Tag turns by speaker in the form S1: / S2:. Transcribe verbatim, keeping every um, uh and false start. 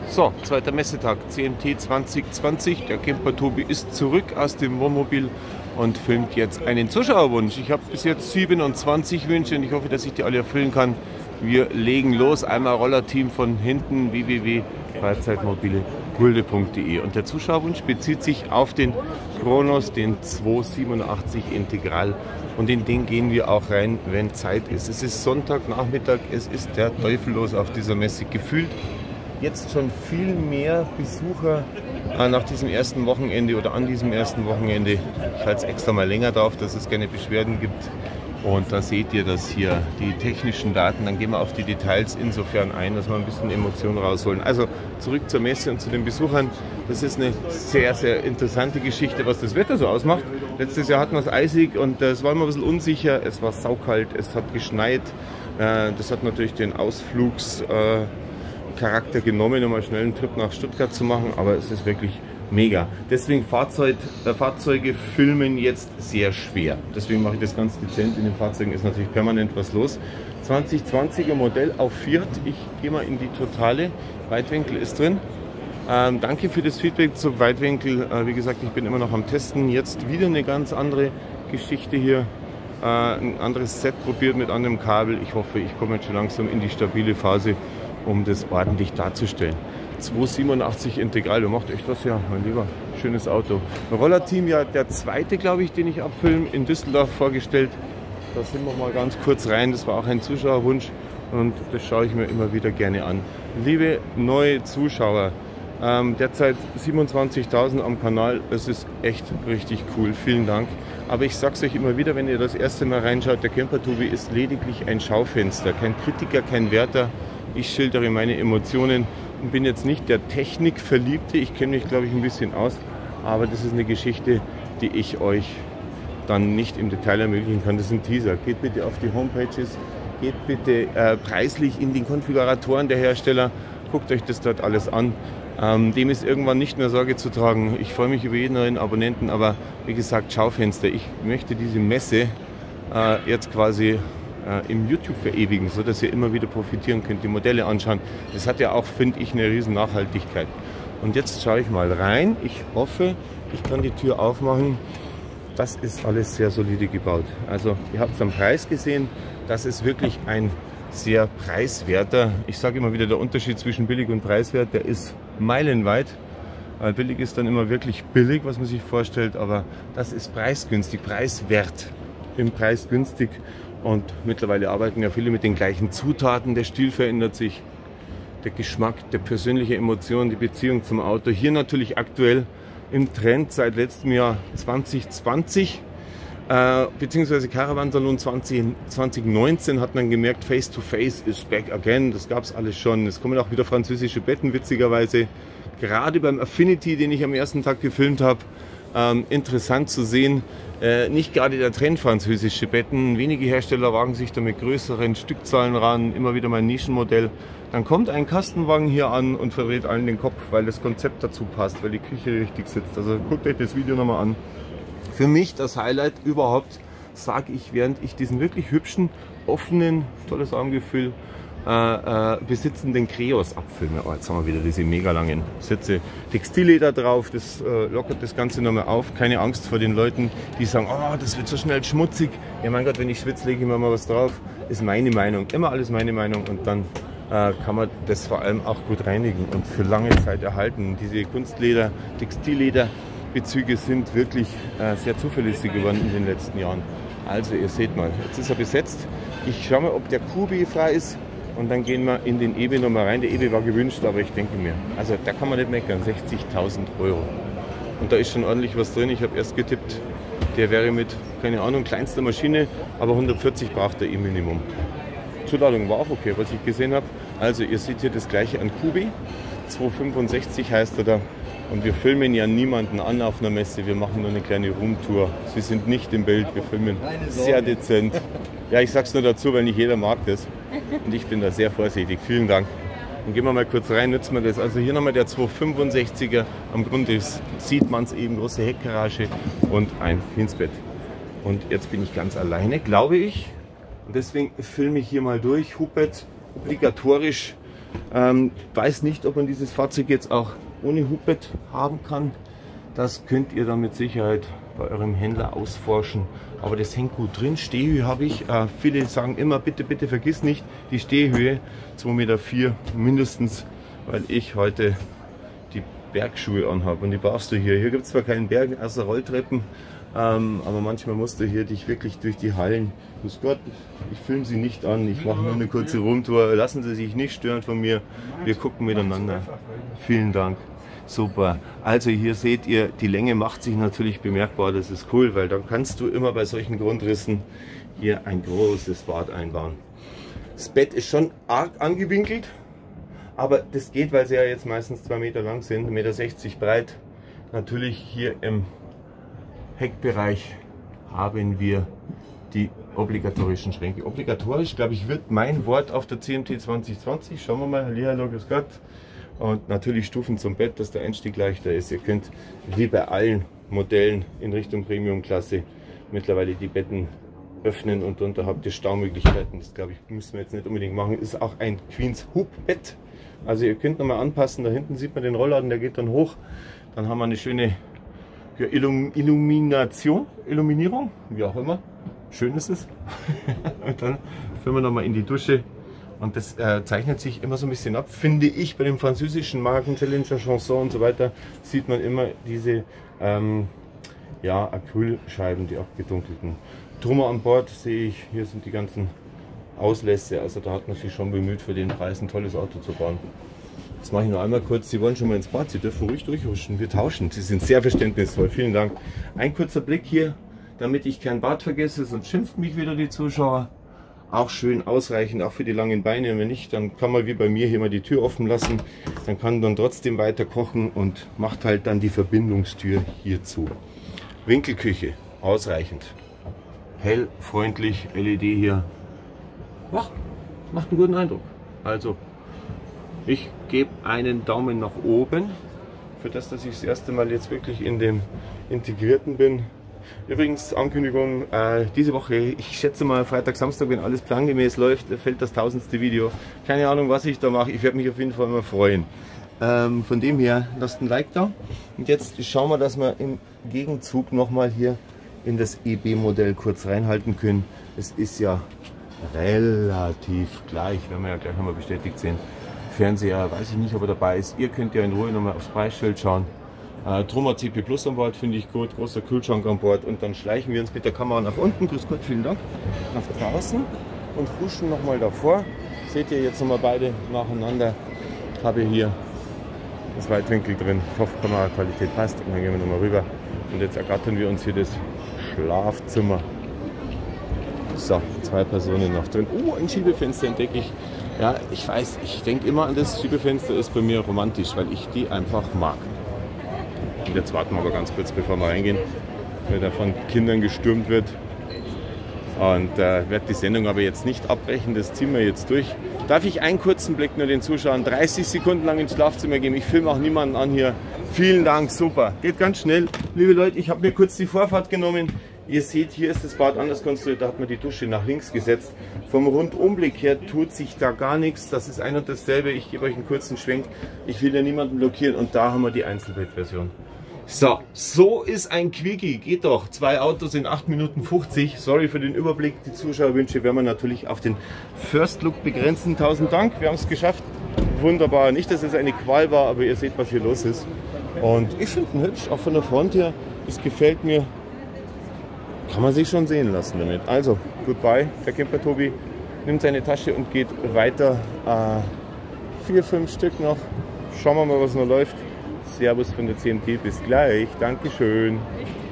S1: So, zweiter Messetag, C M T zwanzig zwanzig. Der Camper Tobi ist zurück aus dem Wohnmobil und filmt jetzt einen Zuschauerwunsch. Ich habe bis jetzt siebenundzwanzig Wünsche und ich hoffe, dass ich die alle erfüllen kann. Wir legen los. Einmal Rollerteam von hinten, w w w punkt freizeitmobile gulde punkt de. Und der Zuschauerwunsch bezieht sich auf den Kronos, den zweihundertsiebenundachtzig Integral. Und in den gehen wir auch rein, wenn Zeit ist. Es ist Sonntagnachmittag, es ist der Teufel los auf dieser Messe. Gefühlt jetzt schon viel mehr Besucher äh, nach diesem ersten Wochenende oder an diesem ersten Wochenende. Ich halte es extra mal länger drauf, dass es keine Beschwerden gibt. Und da seht ihr das hier, die technischen Daten. Dann gehen wir auf die Details insofern ein, dass wir ein bisschen Emotionen rausholen. Also zurück zur Messe und zu den Besuchern. Das ist eine sehr, sehr interessante Geschichte, was das Wetter so ausmacht. Letztes Jahr hatten wir es eisig und es war immer ein bisschen unsicher. Es war saukalt, es hat geschneit. Äh, das hat natürlich den Ausflugs... Äh, Charakter genommen, um einen schnellen Trip nach Stuttgart zu machen, aber es ist wirklich mega. Deswegen Fahrzeug, äh, Fahrzeuge filmen jetzt sehr schwer. Deswegen mache ich das ganz dezent. In den Fahrzeugen ist natürlich permanent was los. zwanzig zwanziger Modell auf Fiat. Ich gehe mal in die Totale. Weitwinkel ist drin. Ähm, danke für das Feedback zum Weitwinkel. Äh, wie gesagt, ich bin immer noch am Testen. Jetzt wieder eine ganz andere Geschichte hier. Äh, ein anderes Set probiert mit anderem Kabel. Ich hoffe, ich komme jetzt schon langsam in die stabile Phase, um das ordentlich darzustellen. zweihundertsiebenundachtzig Integral, du macht echt was her, mein Lieber. Schönes Auto. Ein Rollerteam, ja der zweite, glaube ich, den ich abfilme, in Düsseldorf vorgestellt. Da sind wir mal ganz kurz rein, das war auch ein Zuschauerwunsch und das schaue ich mir immer wieder gerne an. Liebe neue Zuschauer, ähm, derzeit siebenundzwanzigtausend am Kanal, das ist echt richtig cool, vielen Dank. Aber ich sag's euch immer wieder, wenn ihr das erste Mal reinschaut, der Camper Tobi ist lediglich ein Schaufenster, kein Kritiker, kein Wärter. Ich schildere meine Emotionen und bin jetzt nicht der Technikverliebte. Ich kenne mich, glaube ich, ein bisschen aus. Aber das ist eine Geschichte, die ich euch dann nicht im Detail ermöglichen kann. Das ist ein Teaser. Geht bitte auf die Homepages, geht bitte äh, preislich in die Konfiguratoren der Hersteller. Guckt euch das dort alles an. Ähm, dem ist irgendwann nicht mehr Sorge zu tragen. Ich freue mich über jeden neuen Abonnenten. Aber wie gesagt, Schaufenster. Ich möchte diese Messe äh, jetzt quasi im YouTube verewigen, so dass ihr immer wieder profitieren könnt, die Modelle anschauen. Das hat ja auch, finde ich, eine riesen Nachhaltigkeit. Und jetzt schaue ich mal rein. Ich hoffe, ich kann die Tür aufmachen. Das ist alles sehr solide gebaut. Also ihr habt es am Preis gesehen. Das ist wirklich ein sehr preiswerter. Ich sage immer wieder, der Unterschied zwischen billig und preiswert, der ist meilenweit. Billig ist dann immer wirklich billig, was man sich vorstellt, aber das ist preisgünstig, preiswert im Preis günstig. Und mittlerweile arbeiten ja viele mit den gleichen Zutaten. Der Stil verändert sich, der Geschmack, der persönliche Emotion, die Beziehung zum Auto. Hier natürlich aktuell im Trend seit letztem Jahr zwanzig zwanzig, äh, beziehungsweise Caravan Salon zwanzig, zwanzig neunzehn hat man gemerkt, Face to Face is back again. Das gab es alles schon. Es kommen auch wieder französische Betten, witzigerweise. Gerade beim Affinity, den ich am ersten Tag gefilmt habe, ähm, interessant zu sehen. Äh, nicht gerade der Trend französische Betten. Wenige Hersteller wagen sich da mit größeren Stückzahlen ran, immer wieder mal ein Nischenmodell. Dann kommt ein Kastenwagen hier an und verdreht allen den Kopf, weil das Konzept dazu passt, weil die Küche richtig sitzt. Also guckt euch das Video nochmal an. Für mich das Highlight überhaupt, sage ich, während ich diesen wirklich hübschen, offenen, tolles Armgefühl, Äh, äh, besitzenden Kreos abfilme. Oh, jetzt haben wir wieder diese mega langen Sitze. Textilleder drauf, das äh, lockert das Ganze nochmal auf. Keine Angst vor den Leuten, die sagen, oh, das wird so schnell schmutzig. Ja, mein Gott, wenn ich schwitze, lege ich mir mal was drauf. Ist meine Meinung. Immer alles meine Meinung. Und dann äh, kann man das vor allem auch gut reinigen und für lange Zeit erhalten. Diese Kunstleder, Textillederbezüge sind wirklich äh, sehr zuverlässig geworden in den letzten Jahren. Also, ihr seht mal, jetzt ist er besetzt. Ich schaue mal, ob der Q B frei ist. Und dann gehen wir in den E B nochmal rein. Der E B war gewünscht, aber ich denke mir, also da kann man nicht meckern, sechzigtausend Euro. Und da ist schon ordentlich was drin. Ich habe erst getippt, der wäre mit, keine Ahnung, kleinster Maschine, aber hundertvierzig braucht er eh Minimum. Zuladung war auch okay, was ich gesehen habe. Also ihr seht hier das gleiche an Q B, zweihundertfünfundsechzig heißt er da. Und wir filmen ja niemanden an auf einer Messe, wir machen nur eine kleine Roomtour. Sie sind nicht im Bild, wir filmen sehr dezent. Ja, ich sag's nur dazu, weil nicht jeder mag das. Und ich bin da sehr vorsichtig. Vielen Dank. Dann gehen wir mal kurz rein, nutzen wir das. Also hier nochmal der zweihundertfünfundsechziger. Am Grund ist, sieht man es eben, große Heckgarage und ein Dienstbett. Und jetzt bin ich ganz alleine, glaube ich. Und deswegen filme ich hier mal durch. Hubbett obligatorisch Ähm, weiß nicht, ob man dieses Fahrzeug jetzt auch ohne Hubbett haben kann. Das könnt ihr dann mit Sicherheit bei eurem Händler ausforschen. Aber das hängt gut drin. Stehhöhe habe ich. Äh, viele sagen immer, bitte, bitte vergiss nicht die Stehhöhe. zwei Komma vier Meter mindestens, weil ich heute die Bergschuhe anhabe. Und die brauchst du hier. Hier gibt es zwar keinen Berg, außer Rolltreppen. Ähm, aber manchmal musst du hier dich wirklich durch die Hallen. Grüß Gott, ich filme Sie nicht an. Ich mache nur eine kurze Rundtour. Lassen Sie sich nicht stören von mir. Wir gucken miteinander. Vielen Dank. Super. Also hier seht ihr, die Länge macht sich natürlich bemerkbar. Das ist cool, weil dann kannst du immer bei solchen Grundrissen hier ein großes Bad einbauen. Das Bett ist schon arg angewinkelt, aber das geht, weil sie ja jetzt meistens zwei Meter lang sind, ein Meter sechzig breit. Natürlich hier im Heckbereich haben wir die obligatorischen Schränke. Obligatorisch, glaube ich, wird mein Wort auf der C M T zwanzig zwanzig. Schauen wir mal. Hallihallo, grüß Gott. Und natürlich Stufen zum Bett, dass der Einstieg leichter ist. Ihr könnt wie bei allen Modellen in Richtung Premium-Klasse mittlerweile die Betten öffnen und drunter habt ihr Staumöglichkeiten. Das glaube ich, müssen wir jetzt nicht unbedingt machen. Ist auch ein Queens Hub Bett. Also ihr könnt nochmal anpassen. Da hinten sieht man den Rollladen, der geht dann hoch. Dann haben wir eine schöne ja, Illum Illumination, Illuminierung, wie auch immer. Schön ist es. Und dann führen wir nochmal in die Dusche. Und das äh, zeichnet sich immer so ein bisschen ab, finde ich, bei den französischen Marken, Challenger, Chanson und so weiter, sieht man immer diese ähm, ja, Acrylscheiben, die abgedunkelten. Trümmer an Bord sehe ich, hier sind die ganzen Auslässe, also da hat man sich schon bemüht, für den Preis ein tolles Auto zu bauen. Jetzt mache ich noch einmal kurz, Sie wollen schon mal ins Bad, Sie dürfen ruhig durchhuschen, wir tauschen, Sie sind sehr verständnisvoll, vielen Dank. Ein kurzer Blick hier, damit ich kein Bad vergesse, sonst schimpfen mich wieder die Zuschauer. Auch schön ausreichend, auch für die langen Beine. Und wenn nicht, dann kann man wie bei mir hier mal die Tür offen lassen. Dann kann man trotzdem weiter kochen und macht halt dann die Verbindungstür hier zu. Winkelküche, ausreichend. Hell, freundlich, L E D hier. Ach, macht einen guten Eindruck. Also, ich gebe einen Daumen nach oben. Für das, dass ich das erste Mal jetzt wirklich in dem Integrierten bin. Übrigens, Ankündigung, äh, diese Woche, ich schätze mal Freitag, Samstag, wenn alles plangemäß läuft, fällt das tausendste Video. Keine Ahnung, was ich da mache, ich werde mich auf jeden Fall mal freuen. Ähm, von dem her, lasst ein Like da. Und jetzt schauen wir, dass wir im Gegenzug nochmal hier in das E B-Modell kurz reinhalten können. Es ist ja relativ gleich, werden wir ja gleich nochmal bestätigt sehen. Fernseher, weiß ich nicht, ob er dabei ist. Ihr könnt ja in Ruhe nochmal aufs Preisschild schauen. Äh, Drum C P Plus an Bord, finde ich gut, großer Kühlschrank an Bord und dann schleichen wir uns mit der Kamera nach unten, grüß Gott, vielen Dank, nach draußen und huschen nochmal davor. Seht ihr jetzt nochmal beide nacheinander, habe hier das Weitwinkel drin, ich hoffe Kameraqualität passt und dann gehen wir nochmal rüber und jetzt ergattern wir uns hier das Schlafzimmer. So, zwei Personen noch drin. Oh, ein Schiebefenster entdecke ich. Ja, ich weiß, ich denke immer an das Schiebefenster, ist bei mir romantisch, weil ich die einfach mag. Und jetzt warten wir aber ganz kurz, bevor wir reingehen, weil da von Kindern gestürmt wird. Und äh, werde die Sendung aber jetzt nicht abbrechen, das ziehen wir jetzt durch. Darf ich einen kurzen Blick nur den Zuschauern dreißig Sekunden lang ins Schlafzimmer geben? Ich filme auch niemanden an hier. Vielen Dank, super. Geht ganz schnell. Liebe Leute, ich habe mir kurz die Vorfahrt genommen. Ihr seht, hier ist das Bad anders konstruiert, da hat man die Dusche nach links gesetzt. Vom Rundumblick her tut sich da gar nichts, das ist ein und dasselbe. Ich gebe euch einen kurzen Schwenk, ich will ja niemanden blockieren und da haben wir die Einzelbettversion. So, so ist ein Quickie, geht doch. Zwei Autos in acht Minuten fünfzig. Sorry für den Überblick, die Zuschauerwünsche werden wir natürlich auf den First Look begrenzen. Tausend Dank, wir haben es geschafft. Wunderbar, nicht, dass es eine Qual war, aber ihr seht, was hier los ist. Und ich finde ihn hübsch, auch von der Front her, es gefällt mir. Kann man sich schon sehen lassen damit. Also, goodbye, der Camper Tobi nimmt seine Tasche und geht weiter. Äh, vier, fünf Stück noch. Schauen wir mal, was noch läuft. Servus von der C M T, bis gleich. Dankeschön.